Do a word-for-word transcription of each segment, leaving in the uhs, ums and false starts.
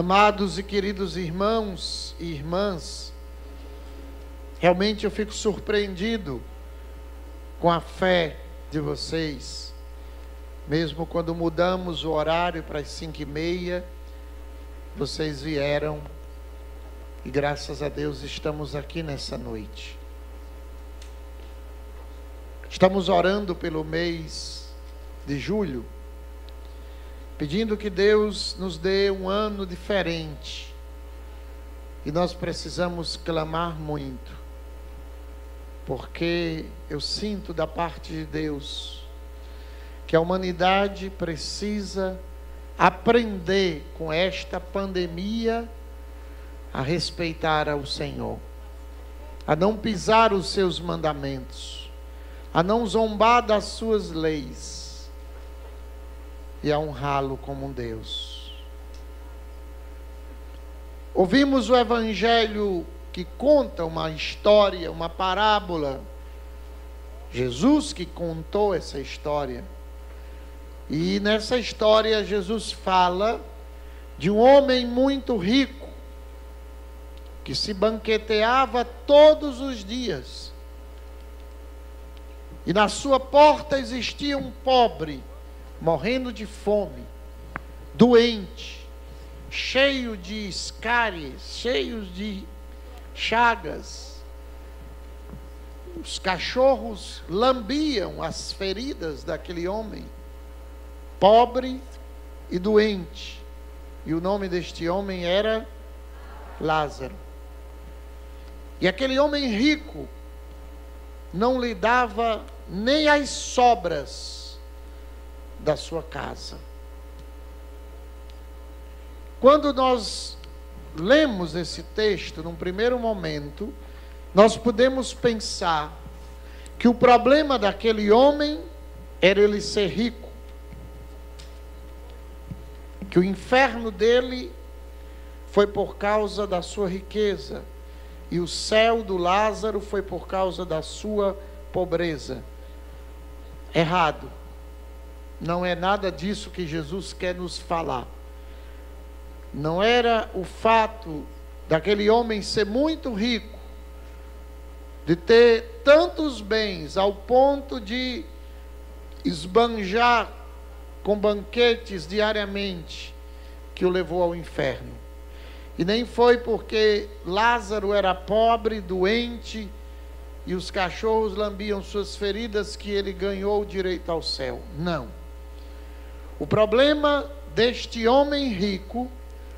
Amados e queridos irmãos e irmãs, realmente eu fico surpreendido com a fé de vocês. Mesmo quando mudamos o horário para as cinco e meia, vocês vieram e graças a Deus estamos aqui nessa noite. Estamos orando pelo mês de julho, pedindo que Deus nos dê um ano diferente. E nós precisamos clamar muito, porque eu sinto da parte de Deus que a humanidade precisa aprender com esta pandemia a respeitar ao Senhor, a não pisar os seus mandamentos, a não zombar das suas leis e a honrá-lo como um Deus. Ouvimos o Evangelho que conta uma história, uma parábola. Jesus que contou essa história. E nessa história Jesus fala de um homem muito rico, que se banqueteava todos os dias. E na sua porta existia um pobre, morrendo de fome, doente, cheio de escáries, cheio de chagas. Os cachorros lambiam as feridas daquele homem, pobre e doente. E o nome deste homem era Lázaro. E aquele homem rico não lhe dava nem as sobras da sua casa. Quando nós lemos esse texto, num primeiro momento, nós podemos pensar que o problema daquele homem era ele ser rico, que o inferno dele foi por causa da sua riqueza, e o céu do Lázaro foi por causa da sua pobreza. Errado. Não é nada disso que Jesus quer nos falar. Não era o fato daquele homem ser muito rico, de ter tantos bens, ao ponto de esbanjar com banquetes diariamente, que o levou ao inferno. E nem foi porque Lázaro era pobre, doente, e os cachorros lambiam suas feridas, que ele ganhou o direito ao céu. Não. O problema deste homem rico,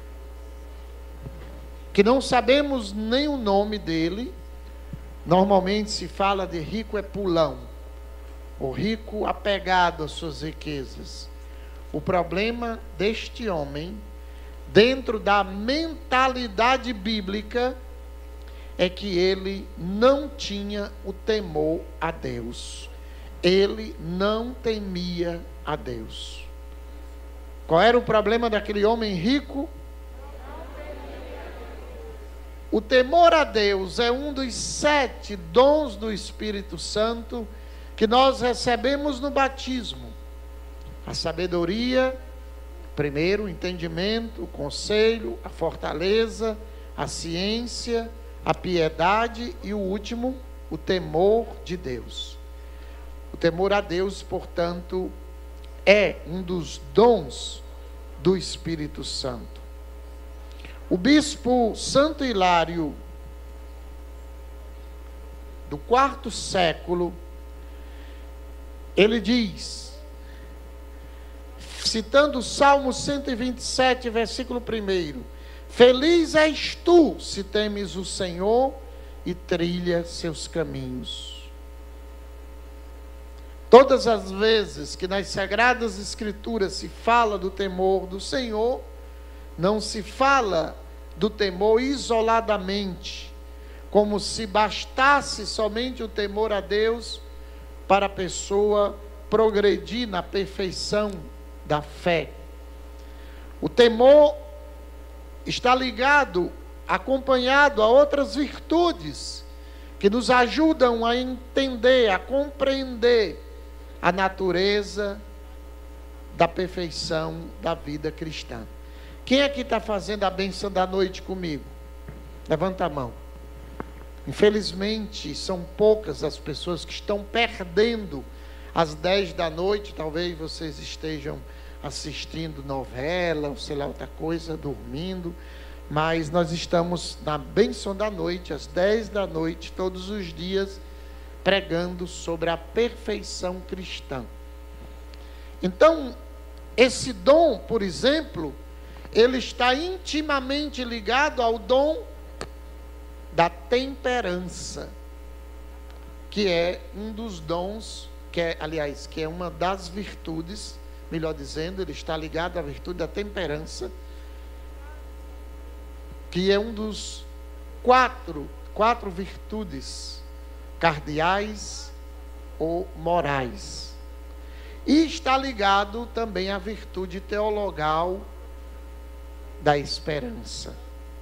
que não sabemos nem o nome dele, normalmente se fala de rico é pulão, o rico apegado às suas riquezas. O problema deste homem, dentro da mentalidade bíblica, é que ele não tinha o temor a Deus. Ele não temia a Deus. Qual era o problema daquele homem rico? O temor a Deus é um dos sete dons do Espírito Santo que nós recebemos no batismo. A sabedoria, primeiro o entendimento, o conselho, a fortaleza, a ciência, a piedade e o último, o temor de Deus. O temor a Deus, portanto, é um dos dons do Espírito Santo. O bispo Santo Hilário, do quarto século, ele diz, citando o Salmo cento e vinte e sete, versículo primeiro: feliz és tu se temes o Senhor e trilha seus caminhos. Todas as vezes que nas Sagradas Escrituras se fala do temor do Senhor, não se fala do temor isoladamente, como se bastasse somente o temor a Deus para a pessoa progredir na perfeição da fé. O temor está ligado, acompanhado a outras virtudes que nos ajudam a entender, a compreender a natureza da perfeição da vida cristã. Quem aqui está fazendo a bênção da noite comigo? Levanta a mão. Infelizmente, são poucas as pessoas que estão perdendo às dez da noite. Talvez vocês estejam assistindo novela, ou sei lá, outra coisa, dormindo. Mas nós estamos na bênção da noite, às dez da noite, todos os dias, pregando sobre a perfeição cristã. Então, esse dom, por exemplo, ele está intimamente ligado ao dom da temperança, que é um dos dons, que é, aliás, que é uma das virtudes, melhor dizendo, ele está ligado à virtude da temperança, que é um dos quatro, quatro virtudes cardeais ou morais. E está ligado também à virtude teologal da esperança.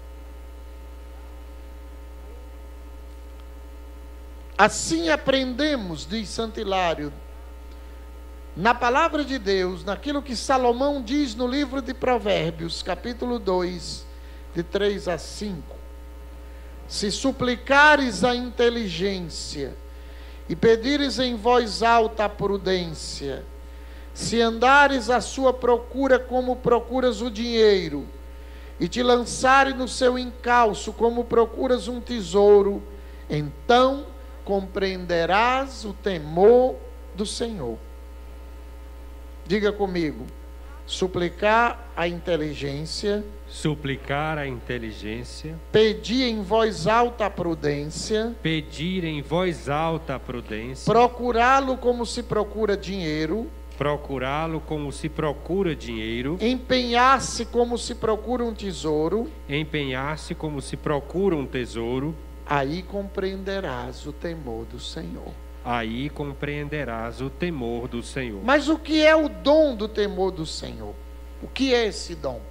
Assim aprendemos, diz Santo Hilário, na palavra de Deus, naquilo que Salomão diz no livro de Provérbios, capítulo dois, de três a cinco. Se suplicares a inteligência e pedires em voz alta a prudência, se andares à sua procura como procuras o dinheiro, e te lançares no seu encalço como procuras um tesouro, então compreenderás o temor do Senhor. Diga comigo: suplicar a inteligência, suplicar a inteligência, pedir em voz alta a prudência, pedir em voz alta a prudência, procurá-lo como se procura dinheiro, procurá-lo como se procura dinheiro, empenhar-se como se procura um tesouro, empenhar-se como se procura um tesouro, aí compreenderás o temor do Senhor. Aí compreenderás o temor do Senhor. Mas o que é o dom do temor do Senhor? O que é esse dom?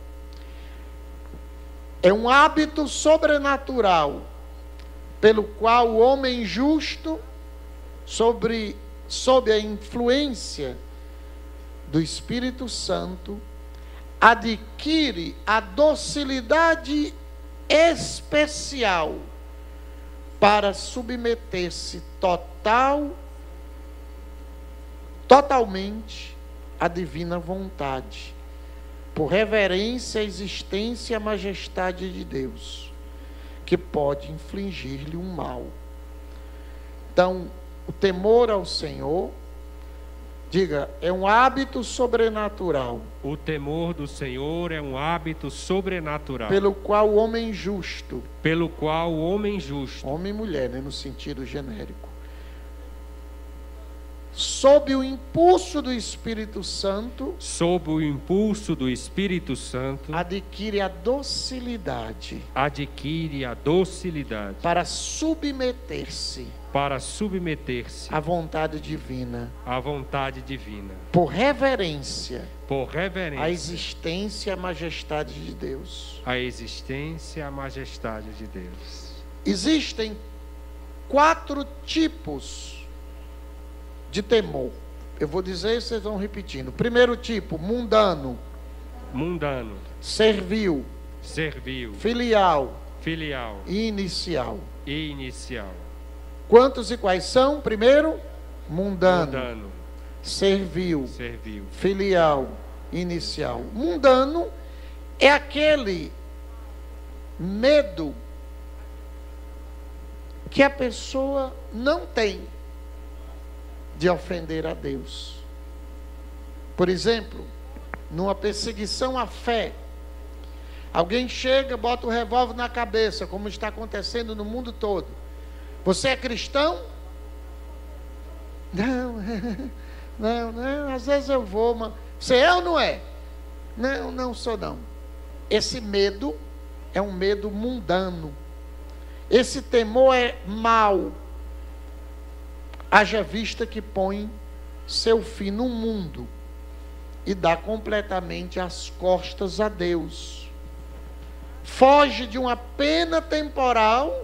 É um hábito sobrenatural pelo qual o homem justo, sobre, sob a influência do Espírito Santo, adquire a docilidade especial para submeter-se total, totalmente à divina vontade, por reverência à existência e à majestade de Deus, que pode infligir-lhe um mal. Então, o temor ao Senhor, diga, é um hábito sobrenatural. O temor do Senhor é um hábito sobrenatural. Pelo qual o homem justo, pelo qual o homem justo, homem e mulher, né, no sentido genérico, sob o impulso do Espírito Santo, sob o impulso do Espírito Santo, adquire a docilidade, adquire a docilidade para submeter-se, para submeter-se à vontade divina, à vontade divina, por reverência, por reverência à existência e à majestade de Deus. A existência e a majestade de Deus. Existem quatro tipos de temor. Eu vou dizer e vocês vão repetindo. Primeiro tipo, mundano. Mundano. Servil. Servil. Filial. Filial. E inicial. E inicial. Quantos e quais são? Primeiro, mundano. Mundano. Servil. Servil. Filial. Inicial. Mundano é aquele medo que a pessoa não tem de ofender a Deus. Por exemplo, numa perseguição à fé, alguém chega, bota o revólver na cabeça, como está acontecendo no mundo todo. Você é cristão? Não, não, não, às vezes eu vou, mas você é ou não é? Não, não sou não. Esse medo é um medo mundano. Esse temor é mau. Haja vista que põe seu fim no mundo e dá completamente as costas a Deus. Foge de uma pena temporal,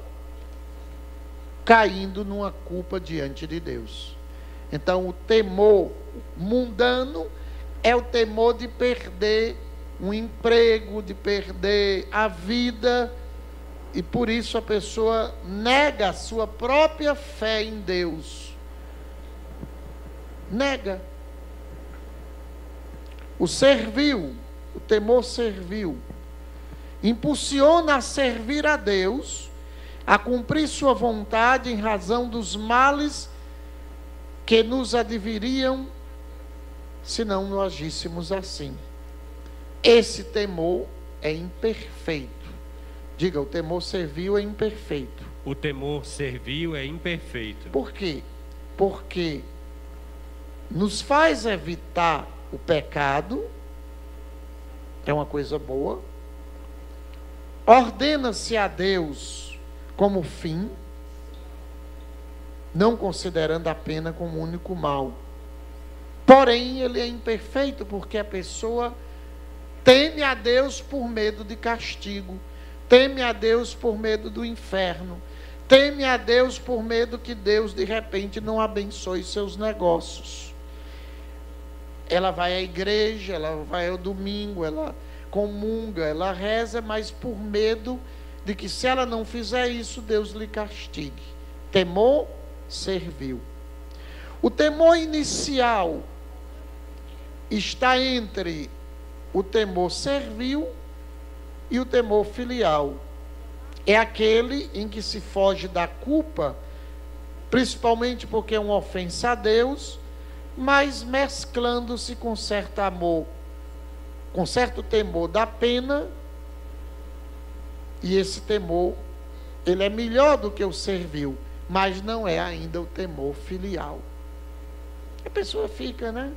caindo numa culpa diante de Deus. Então, o temor mundano é o temor de perder um emprego, de perder a vida, e por isso a pessoa nega a sua própria fé em Deus. Nega. O servil, o temor servil, impulsiona a servir a Deus, a cumprir sua vontade em razão dos males que nos adviriam se não nós agíssemos assim. Esse temor é imperfeito. Diga, o temor servil é imperfeito. O temor servil é imperfeito. Por quê? Porque nos faz evitar o pecado, é uma coisa boa. Ordena-se a Deus como fim, não considerando a pena como único mal. Porém, ele é imperfeito porque a pessoa teme a Deus por medo de castigo, teme a Deus por medo do inferno, teme a Deus por medo que Deus de repente não abençoe seus negócios. Ela vai à igreja, ela vai ao domingo, ela comunga, ela reza, mas por medo de que se ela não fizer isso, Deus lhe castigue. Temor servil. O temor inicial está entre o temor servil e o temor filial. É aquele em que se foge da culpa, principalmente porque é uma ofensa a Deus, mas mesclando-se com certo amor, com certo temor da pena, e esse temor, ele é melhor do que o servil, mas não é ainda o temor filial. A pessoa fica, né?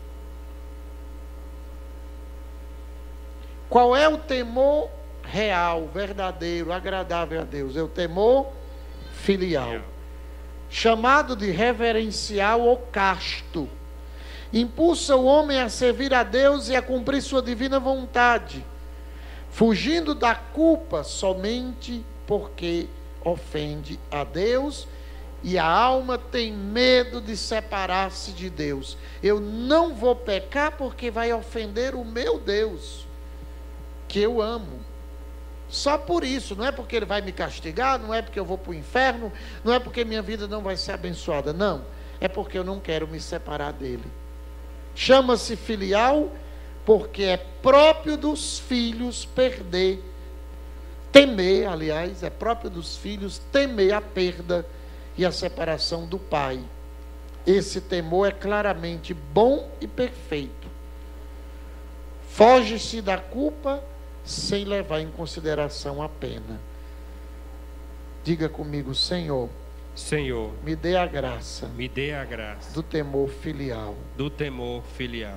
Qual é o temor real, verdadeiro, agradável a Deus? É o temor filial, chamado de reverencial ou casto. Impulsa o homem a servir a Deus e a cumprir sua divina vontade, fugindo da culpa somente porque ofende a Deus, e a alma tem medo de separar-se de Deus. Eu não vou pecar porque vai ofender o meu Deus, que eu amo. Só por isso, não é porque ele vai me castigar, não é porque eu vou para o inferno, não é porque minha vida não vai ser abençoada, não. É porque eu não quero me separar dele. Chama-se filial porque é próprio dos filhos perder, temer, aliás, é próprio dos filhos temer a perda e a separação do pai. Esse temor é claramente bom e perfeito. Foge-se da culpa sem levar em consideração a pena. Diga comigo, Senhor, Senhor, me dê a graça, me dê a graça do temor filial. do temor filial.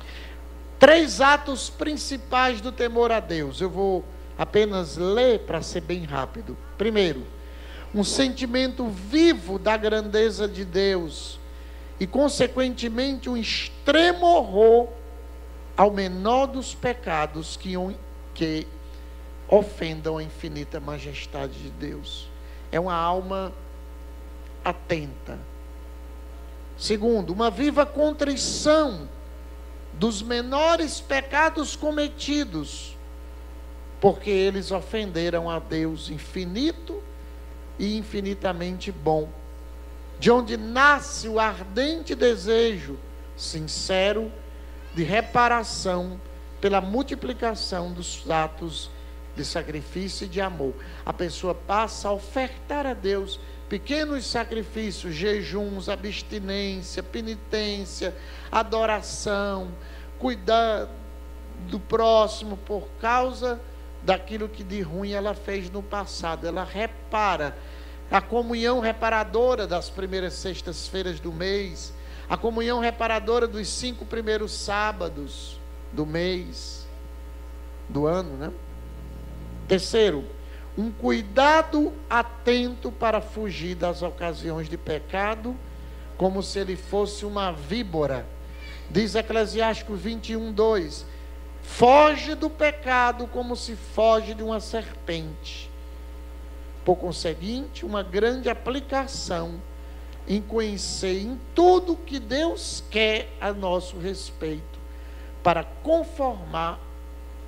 Três atos principais do temor a Deus. Eu vou apenas ler para ser bem rápido. Primeiro, um sentimento vivo da grandeza de Deus e, consequentemente, um extremo horror ao menor dos pecados que, que ofendam a infinita majestade de Deus. É uma alma atenta. Segundo, uma viva contrição dos menores pecados cometidos, porque eles ofenderam a Deus infinito e infinitamente bom, de onde nasce o ardente desejo sincero de reparação pela multiplicação dos atos de sacrifício e de amor. A pessoa passa a ofertar a Deus pequenos sacrifícios, jejuns, abstinência, penitência, adoração, cuidar do próximo por causa daquilo que de ruim ela fez no passado. Ela repara. A comunhão reparadora das primeiras sextas-feiras do mês, a comunhão reparadora dos cinco primeiros sábados do mês, do ano, né? Terceiro, um cuidado atento para fugir das ocasiões de pecado, como se ele fosse uma víbora. Diz Eclesiástico vinte e um, dois, foge do pecado como se foge de uma serpente. Por conseguinte, uma grande aplicação em conhecer em tudo que Deus quer a nosso respeito, para conformar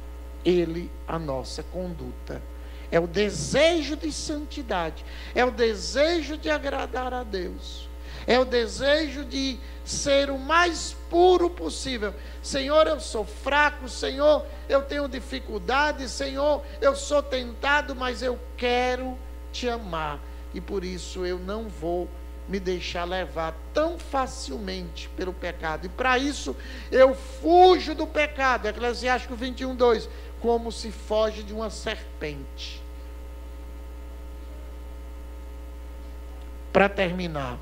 Ele a nossa conduta. É o desejo de santidade, é o desejo de agradar a Deus, é o desejo de ser o mais puro possível. Senhor, eu sou fraco, Senhor, eu tenho dificuldade, Senhor, eu sou tentado, mas eu quero te amar, e por isso eu não vou me deixar levar tão facilmente pelo pecado, e para isso eu fujo do pecado. Eclesiástico vinte e um, dois, como se foge de uma serpente. Para terminar,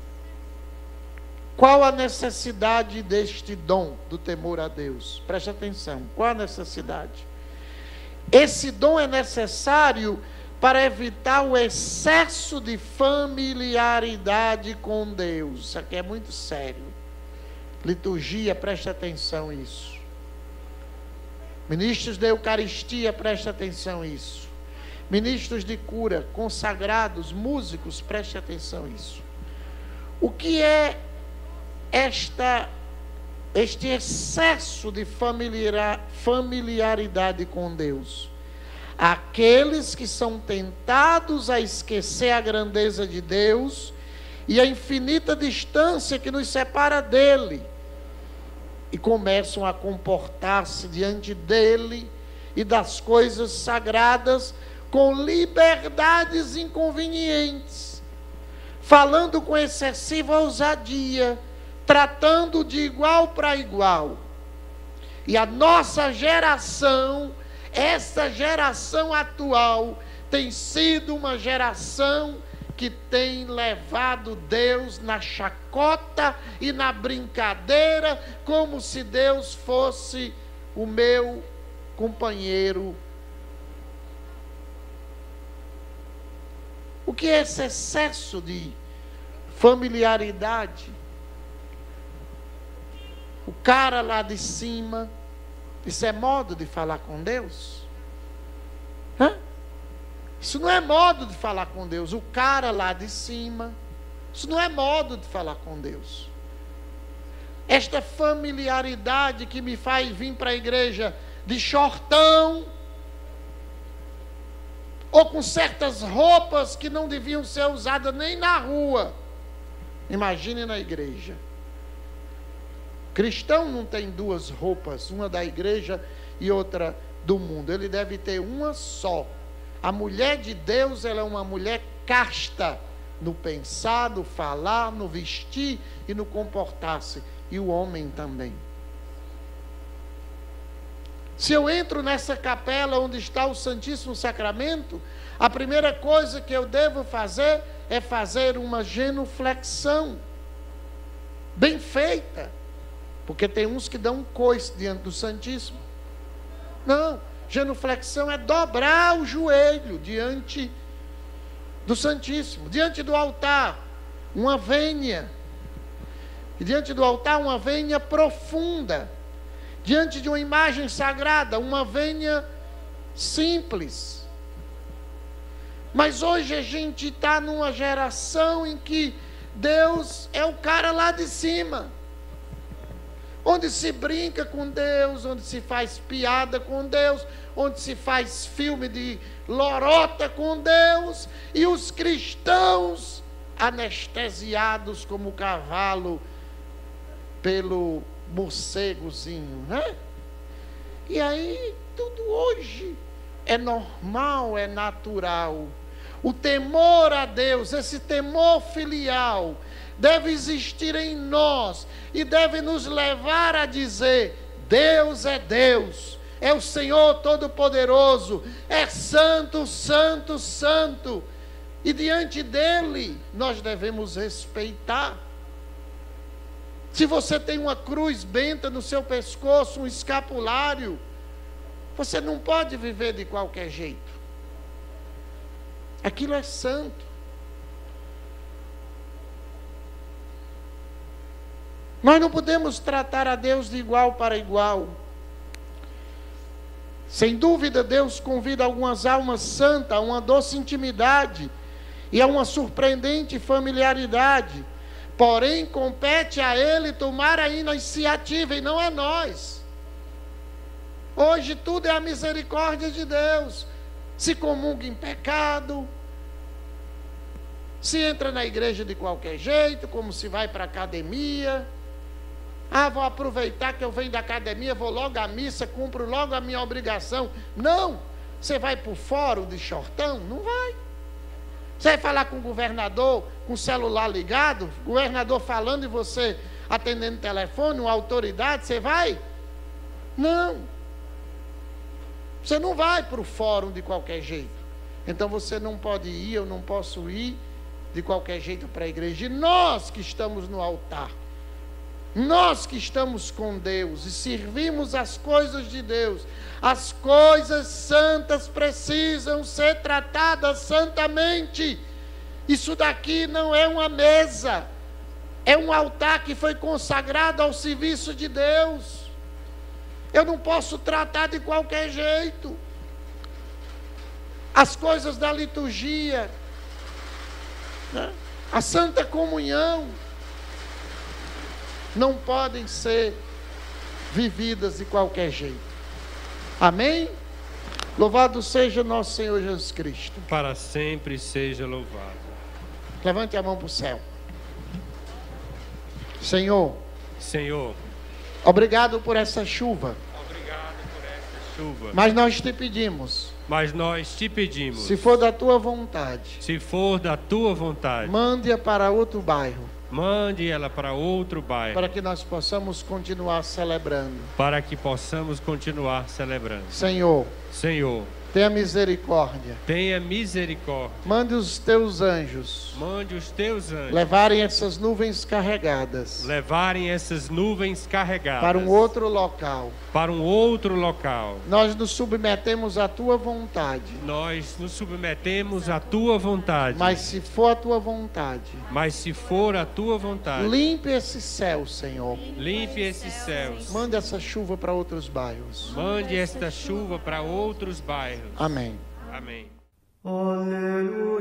qual a necessidade deste dom do temor a Deus? Preste atenção, qual a necessidade? Esse dom é necessário para evitar o excesso de familiaridade com Deus. Isso aqui é muito sério. Liturgia, preste atenção nisso. Ministros da Eucaristia, preste atenção nisso. Ministros de cura, consagrados, músicos, preste atenção nisso. O que é esta, este excesso de familiar, familiaridade com Deus? Aqueles que são tentados a esquecer a grandeza de Deus e a infinita distância que nos separa dele, e começam a comportar-se diante dele e das coisas sagradas com liberdades inconvenientes, falando com excessiva ousadia, tratando de igual para igual. E a nossa geração, essa geração atual, tem sido uma geração que tem levado Deus na chacota e na brincadeira, como se Deus fosse o meu companheiro. O que é esse excesso de familiaridade? O cara lá de cima, isso é modo de falar com Deus? Hã? Isso não é modo de falar com Deus. O cara lá de cima, isso não é modo de falar com Deus. Esta familiaridade que me faz vir para a igreja de shortão, ou com certas roupas que não deviam ser usadas nem na rua, imagine na igreja. Cristão não tem duas roupas, uma da igreja e outra do mundo, ele deve ter uma só. A mulher de Deus, ela é uma mulher casta, no pensar, no falar, no vestir e no comportar-se, e o homem também. Se eu entro nessa capela onde está o Santíssimo Sacramento, a primeira coisa que eu devo fazer é fazer uma genuflexão bem feita, porque tem uns que dão um coice diante do Santíssimo. Não, genuflexão é dobrar o joelho diante do Santíssimo, diante do altar, uma vênia, e diante do altar uma vênia profunda, diante de uma imagem sagrada, uma vênia simples. Mas hoje a gente está numa geração em que Deus é o cara lá de cima, onde se brinca com Deus, onde se faz piada com Deus, onde se faz filme de lorota com Deus, e os cristãos anestesiados como cavalo pelo morcegozinho, né? E aí tudo hoje é normal, é natural. O temor a Deus, esse temor filial, deve existir em nós e deve nos levar a dizer: Deus é Deus, é o Senhor Todo-Poderoso, é santo, santo, santo, e diante dele nós devemos respeitar. Se você tem uma cruz benta no seu pescoço, um escapulário, você não pode viver de qualquer jeito. Aquilo é santo. Nós não podemos tratar a Deus de igual para igual. Sem dúvida, Deus convida algumas almas santas a uma doce intimidade e a uma surpreendente familiaridade. Porém, compete a Ele tomar a iniciativa e não a nós. Hoje tudo é a misericórdia de Deus. Se comunga em pecado, se entra na igreja de qualquer jeito, como se vai para a academia. Ah, vou aproveitar que eu venho da academia, vou logo à missa, cumpro logo a minha obrigação. Não, você vai para o fórum de shortão? Não vai. Você vai falar com o governador, com o celular ligado, o governador falando e você atendendo o telefone, uma autoridade, você vai? Não. Você não vai para o fórum de qualquer jeito. Então você não pode ir, eu não posso ir de qualquer jeito para a igreja. E nós que estamos no altar, nós que estamos com Deus e servimos as coisas de Deus, as coisas santas precisam ser tratadas santamente. Isso daqui não é uma mesa, é um altar que foi consagrado ao serviço de Deus. Eu não posso tratar de qualquer jeito. As coisas da liturgia, né? A Santa Comunhão, não podem ser vividas de qualquer jeito. Amém? Louvado seja nosso Senhor Jesus Cristo. Para sempre seja louvado. Levante a mão para o céu. Senhor, Senhor, obrigado por essa chuva. obrigado por esta chuva. Mas nós te pedimos, Mas nós te pedimos, se for da tua vontade, se for da tua vontade, mande-a para outro bairro, mande ela para outro bairro, para que nós possamos continuar celebrando. para que possamos continuar celebrando. Senhor, Senhor, tenha misericórdia. tenha misericórdia. Mande os teus anjos Mande os teus anjos levarem essas nuvens carregadas levarem essas nuvens carregadas para um outro local. para um outro local. Nós nos submetemos à tua vontade. Nós nos submetemos à tua vontade. Mas se for a tua vontade, Mas se for a tua vontade, limpe esse céu, Senhor. limpe esses céus. Mande essa chuva para outros bairros. Mande esta chuva para outros bairros. Amém. Amém. Aleluia.